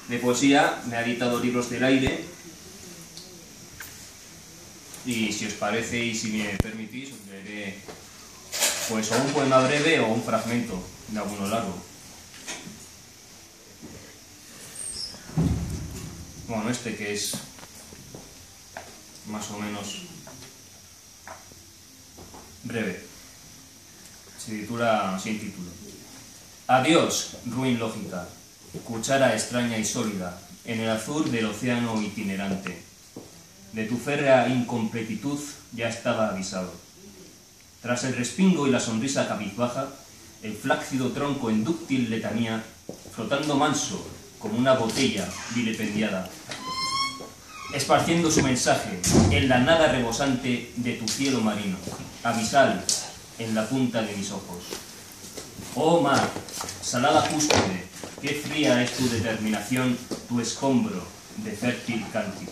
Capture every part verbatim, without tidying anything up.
de poesía, me ha editado Libros del Aire, y si os parece y si me permitís, os leeré pues o un poema breve o un fragmento de alguno largo. Bueno, este que es más o menos breve, se titula sin título. Adiós, ruin lógica, cuchara extraña y sólida, en el azul del océano itinerante. De tu férrea incompletitud ya estaba avisado. Tras el respingo y la sonrisa cabizbaja, el flácido tronco en dúctil letanía, flotando manso como una botella vilipendiada, esparciendo su mensaje en la nada rebosante de tu cielo marino, abisal en la punta de mis ojos. Oh mar, salada cúspide, qué fría es tu determinación, tu escombro de fértil cántico.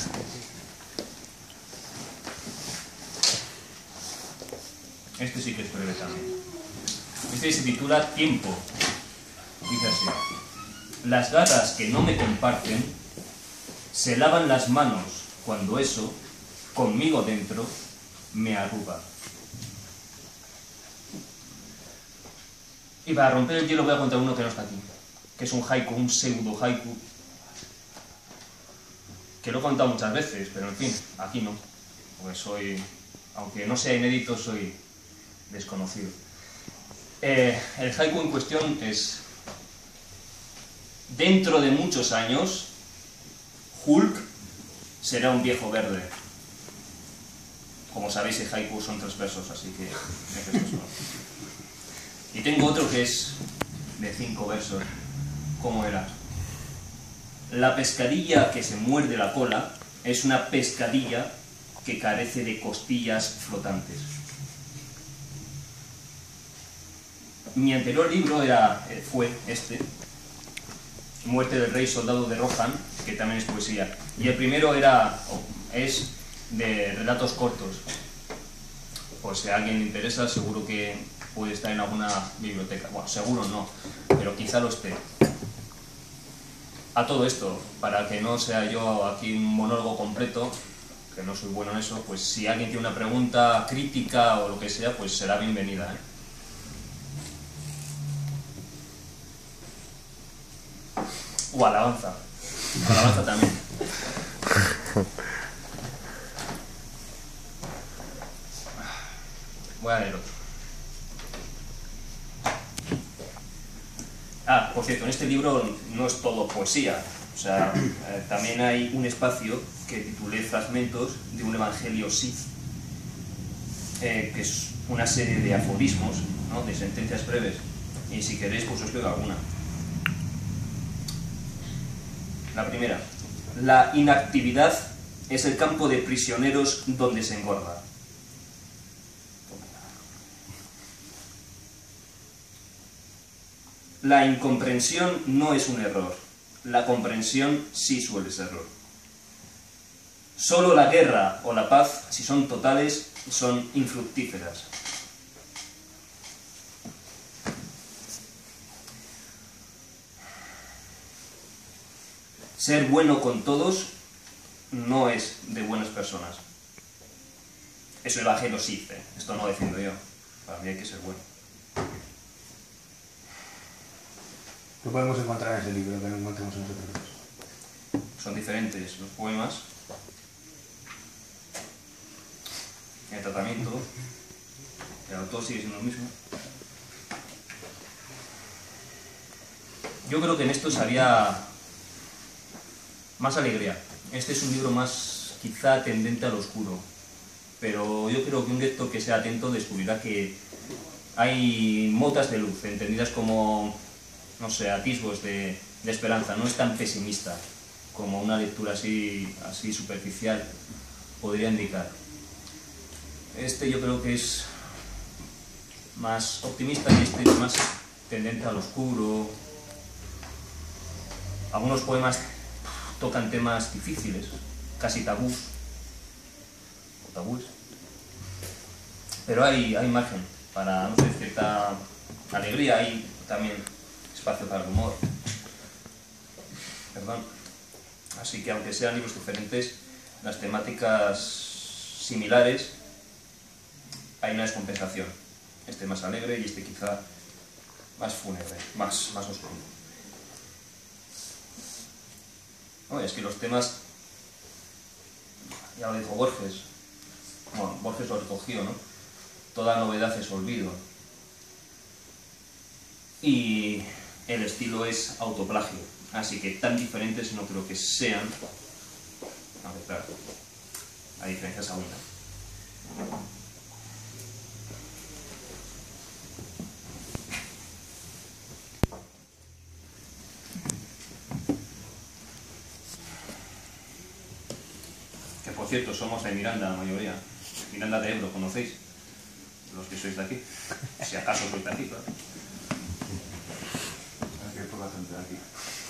Este sí que es breve también. Este se titula Tiempo. Dice así: las gatas que no me comparten se lavan las manos cuando eso, conmigo dentro, me arruga. Y para romper el hielo voy a contar uno que no está aquí, que es un haiku, un pseudo haiku, que lo he contado muchas veces, pero en fin, aquí no, porque soy, aunque no sea inédito, soy desconocido. Eh, el haiku en cuestión es: dentro de muchos años, Hulk será un viejo verde. Como sabéis, el haiku son tres versos, así que es eso. Y tengo otro que es de cinco versos. ¿Cómo era? La pescadilla que se muerde la cola es una pescadilla que carece de costillas flotantes. Mi anterior libro era, fue este, Muerte del Rey Soldado de Rohan, que también es poesía. Y el primero era, es de relatos cortos. Por si a alguien le interesa, seguro que puede estar en alguna biblioteca. Bueno, seguro no, pero quizá lo esté. A todo esto, para que no sea yo aquí un monólogo completo, que no soy bueno en eso, pues si alguien tiene una pregunta crítica o lo que sea, pues será bienvenida, ¿eh? O alabanza. Alabanza también. Voy a leer otro. Ah, por cierto, en este libro no es todo poesía. O sea, eh, también hay un espacio que titulé Fragmentos de un Evangelio Sith, eh, que es una serie de aforismos, ¿no?, de sentencias breves. Y si queréis, pues os leo alguna. La primera: la inactividad es el campo de prisioneros donde se engorda. La incomprensión no es un error, la comprensión sí suele serlo. Solo la guerra o la paz, si son totales, son infructíferas. Ser bueno con todos no es de buenas personas. Eso el Evangelio sí, ¿eh? Esto no lo defiendo yo. Para mí hay que ser bueno. ¿Qué podemos encontrar en ese libro que no encontramos en nosotros dos? Son diferentes los poemas, el tratamiento, el autor sigue siendo el mismo. Yo creo que en estos había más alegría. Este es un libro más, quizá, tendente al oscuro, pero yo creo que un lector que sea atento descubrirá que hay motas de luz, entendidas como, no sé, atisbos de, de esperanza. No es tan pesimista como una lectura así, así superficial podría indicar. Este yo creo que es más optimista y este es más tendente al oscuro. Algunos poemas tocan temas difíciles, casi tabús, o tabúes, pero hay, hay margen para, no sé, cierta alegría, hay también espacio para el humor. Perdón. Así que aunque sean libros diferentes, las temáticas similares, hay una descompensación. Este más alegre y este quizá más fúnebre, más, más oscuro. No, es que los temas, ya lo dijo Borges, bueno, Borges lo recogió, ¿no? Toda novedad es olvido. Y el estilo es autoplagio, así que tan diferentes no creo que sean, aunque claro, hay diferencias aún. Que por cierto, somos de Miranda la mayoría, Miranda de Ebro, ¿conocéis? Los que sois de aquí, si acaso sois de aquí, claro. Hay poca gente de aquí.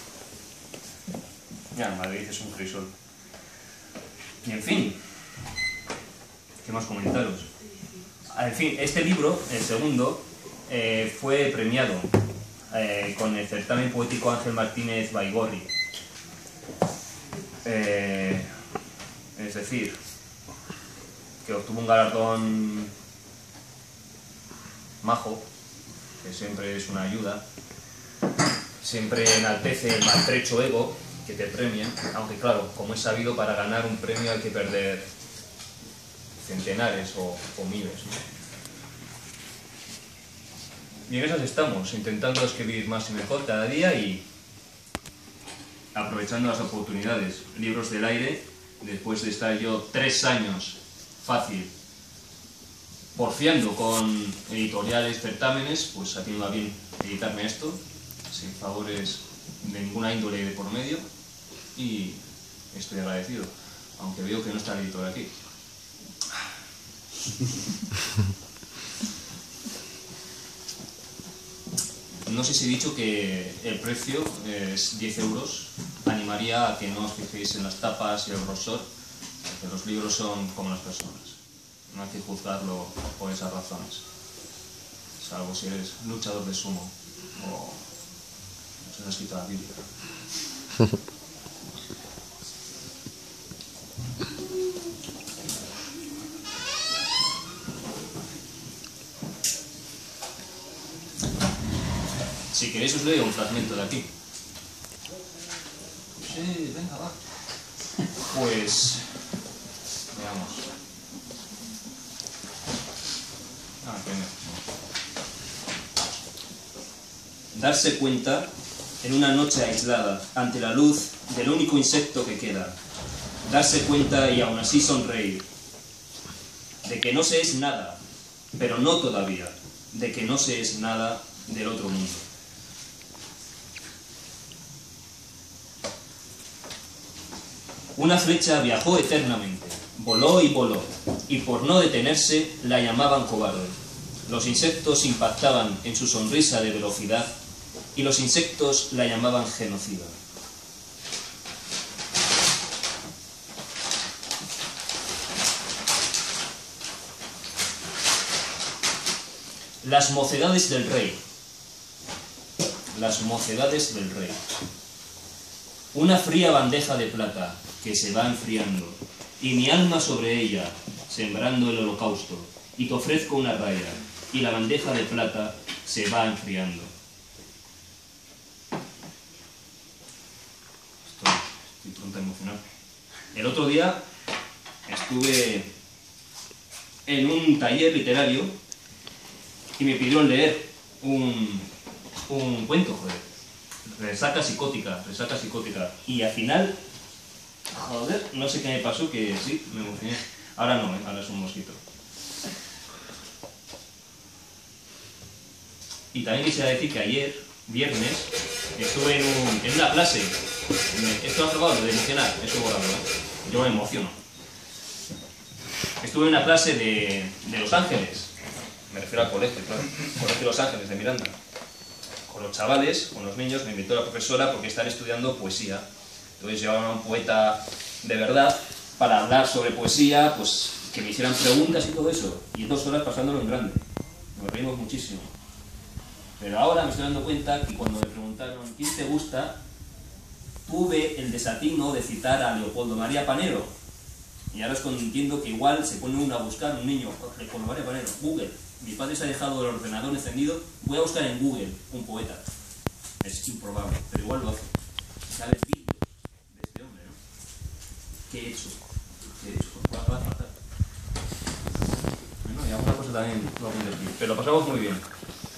Ya, Madrid es un crisol. Y en fin, ¿qué más comentaros? En fin, este libro, el segundo, eh, fue premiado eh, con el certamen poético Ángel Martínez Baigorri. Eh, es decir, que obtuvo un galardón majo, que siempre es una ayuda, siempre enaltece el maltrecho ego que te premian, aunque claro, como es sabido, para ganar un premio hay que perder centenares o, o miles, ¿no? Y en esas estamos, intentando escribir más y mejor cada día y aprovechando las oportunidades. Libros del aire, después de estar yo tres años fácil porfiando con editoriales, certámenes, pues ha tenido a bien editarme esto, sin favores de ninguna índole de por medio, y estoy agradecido, aunque veo que no está el editor aquí. No sé si he dicho que el precio es diez euros. Animaría a que no os fijéis en las tapas y el grosor, porque los libros son como las personas. No hay que juzgarlo por esas razones, salvo si eres luchador de sumo o se ha escrito la Biblia. Si queréis os leo un fragmento de aquí. Sí, venga, va. Pues... veamos. Ah, venga. Darse cuenta en una noche aislada, ante la luz del único insecto que queda. Darse cuenta y aún así sonreír. De que no se es nada, pero no todavía. De que no se es nada del otro mundo. Una flecha viajó eternamente, voló y voló, y por no detenerse la llamaban cobarde. Los insectos impactaban en su sonrisa de velocidad, y los insectos la llamaban genocida. Las mocedades del rey. Las mocedades del rey. Una fría bandeja de plata que se va enfriando, y mi alma sobre ella, sembrando el holocausto, y te ofrezco una raya, y la bandeja de plata se va enfriando. Estoy, estoy pronto a emocionar. El otro día estuve en un taller literario y me pidieron leer un, un cuento, joder. Resaca psicótica, resaca psicótica. Y al final, joder, no sé qué me pasó, que sí, me emocioné. Ahora no, ¿eh? Ahora es un mosquito. Y también quisiera decir que ayer, viernes, estuve en, un, en una clase. Esto lo has probado, de emocionar, eso borrado, ¿eh? Yo me emociono. Estuve en una clase de, de Los Ángeles. Me refiero al colegio, claro. Colegio de Los Ángeles, de Miranda. Con los chavales, con los niños, me invitó la profesora porque están estudiando poesía. Entonces llevaban a un poeta de verdad para hablar sobre poesía, pues que me hicieran preguntas y todo eso. Y dos horas pasándolo en grande. Nos reímos muchísimo. Pero ahora me estoy dando cuenta que cuando me preguntaron ¿quién te gusta? tuve el desatino de citar a Leopoldo María Panero. Y ahora es cuando entiendo que igual se pone uno a buscar, un niño, Leopoldo María Panero, Google. Mi padre se ha dejado el ordenador encendido, voy a buscar en Google un poeta. Es improbable, pero igual lo hace. ¿Sabes vídeos de este hombre, no? ¿Qué he hecho? ¿Qué he hecho? Va a matar. Bueno, y alguna cosa también lo hago aquí. Pero lo pasamos muy bien.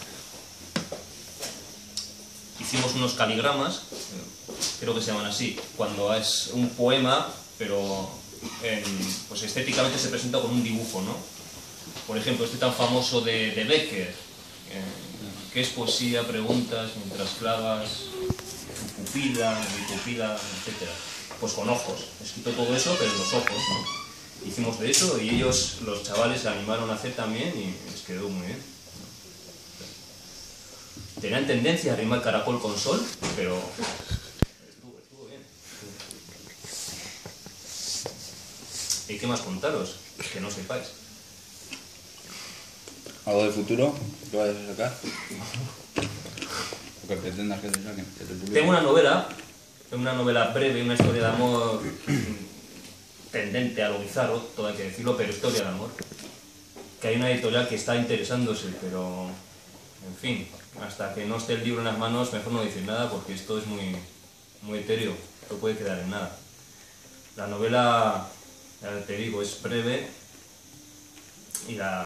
Hicimos unos caligramas, creo que se llaman así, cuando es un poema, pero en, pues estéticamente se presenta con un dibujo, ¿no? Por ejemplo, este tan famoso de, de Becker, eh, que es poesía, preguntas, mientras clavas tu pupila, mi pupila, etcétera. Pues con ojos, escrito todo eso, pero en los ojos, ¿no? Hicimos de eso y ellos, los chavales, se animaron a hacer también y les quedó muy bien. Tenían tendencia a rimar caracol con sol, pero estuvo, estuvo bien. ¿Y qué más contaros? Que no sepáis. ¿Algo del futuro que vayas a sacar? O que pretendas que te saquen, que te publiquen. Tengo una novela, una novela breve, una historia de amor tendente a lo bizarro, todo hay que decirlo, pero historia de amor. Que hay una editorial que está interesándose, pero en fin, hasta que no esté el libro en las manos, mejor no decir nada porque esto es muy, muy etéreo, no puede quedar en nada. La novela, ya te digo, es breve y la,